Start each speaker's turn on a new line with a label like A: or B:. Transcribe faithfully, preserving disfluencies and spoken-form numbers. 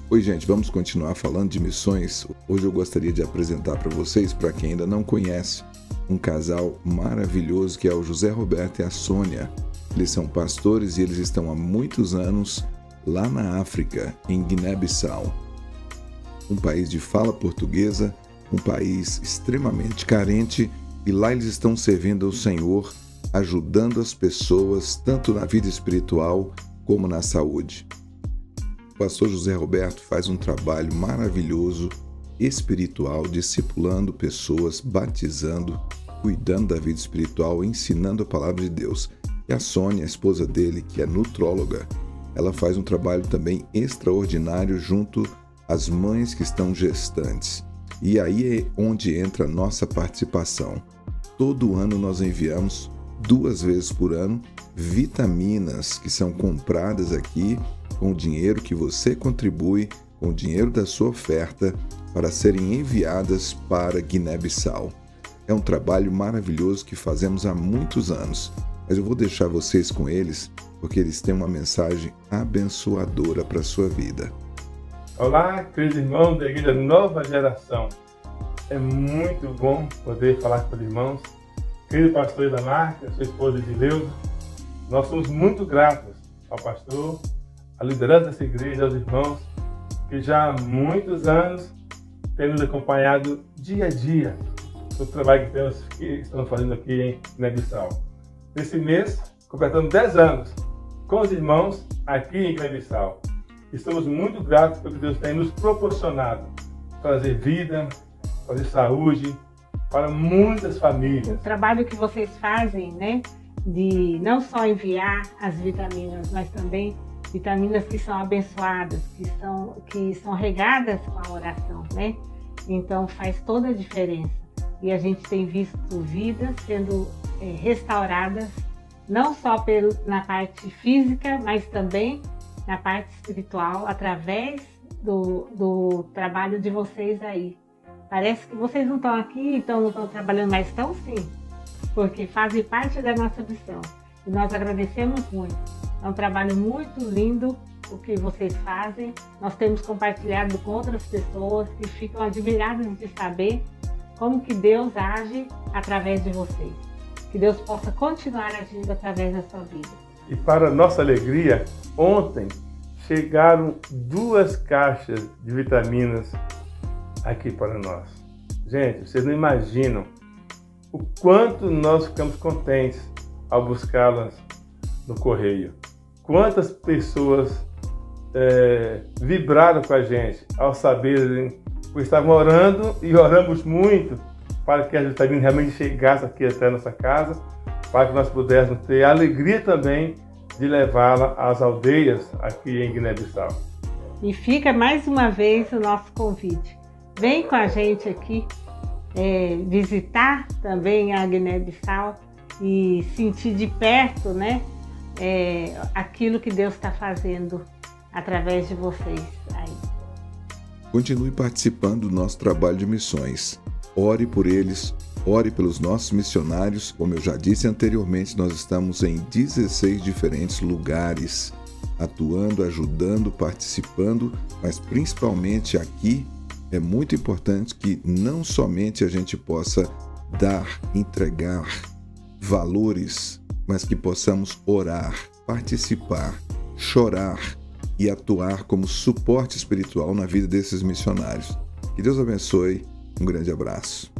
A: Oi, gente, vamos continuar falando de missões. Hoje eu gostaria de apresentar para vocês, para quem ainda não conhece, um casal maravilhoso que é o José Roberto e a Sônia. Eles são pastores e eles estão há muitos anos lá na África, em Guiné-Bissau. Um país de fala portuguesa, um país extremamente carente, e lá eles estão servindo ao Senhor, ajudando as pessoas, tanto na vida espiritual como na saúde. O pastor José Roberto faz um trabalho maravilhoso, espiritual, discipulando pessoas, batizando, cuidando da vida espiritual, ensinando a palavra de Deus. E a Sônia, a esposa dele, que é nutróloga, ela faz um trabalho também extraordinário junto às mães que estão gestantes. E aí é onde entra a nossa participação. Todo ano nós enviamos, duas vezes por ano, vitaminas que são compradas aqui com o dinheiro que você contribui, com o dinheiro da sua oferta, para serem enviadas para Guiné-Bissau. É um trabalho maravilhoso que fazemos há muitos anos, mas eu vou deixar vocês com eles, porque eles têm uma mensagem abençoadora para a sua vida.
B: Olá, queridos irmãos da Igreja Nova Geração. É muito bom poder falar com os irmãos. Querido pastor Idamarca, sua esposa Edileuza, nós somos muito gratos ao pastor, à liderança dessa igreja, aos irmãos, que já há muitos anos têm nos acompanhado dia a dia no trabalho que, temos, que estamos fazendo aqui em Guiné-Bissau. Nesse mês, completando dez anos com os irmãos aqui em Guiné-Bissau. Estamos muito gratos pelo que Deus tem nos proporcionado, trazer vida, trazer saúde para muitas famílias.
C: O trabalho que vocês fazem, né, de não só enviar as vitaminas, mas também vitaminas que são abençoadas, que são, que são regadas com a oração, né? Então faz toda a diferença. E a gente tem visto vidas sendo é, restauradas, não só pelo, na parte física, mas também na parte espiritual, através do, do trabalho de vocês aí. Parece que vocês não estão aqui, então não estão trabalhando, mas estão sim, porque fazem parte da nossa missão. E nós agradecemos muito. É um trabalho muito lindo o que vocês fazem. Nós temos compartilhado com outras pessoas que ficam admiradas de saber como que Deus age através de vocês. Que Deus possa continuar agindo através da sua vida.
B: E para nossa alegria, ontem chegaram duas caixas de vitaminas aqui para nós. Gente, vocês não imaginam o quanto nós ficamos contentes ao buscá-las no correio. Quantas pessoas é, vibraram com a gente ao saberem que estavam orando, e oramos muito para que as vitaminas realmente chegassem aqui até a nossa casa, para que nós pudéssemos ter a alegria também de levá-la às aldeias aqui em Guiné-Bissau.
C: E fica mais uma vez o nosso convite. Vem com a gente aqui é, visitar também a Guiné-Bissau e sentir de perto, né, é, aquilo que Deus está fazendo através de vocês aí.
A: Continue participando do nosso trabalho de missões. Ore por eles, ore pelos nossos missionários. Como eu já disse anteriormente, nós estamos em dezesseis diferentes lugares, atuando, ajudando, participando, mas principalmente aqui é muito importante que não somente a gente possa dar, entregar valores, mas que possamos orar, participar, chorar e atuar como suporte espiritual na vida desses missionários. Que Deus abençoe. Um grande abraço.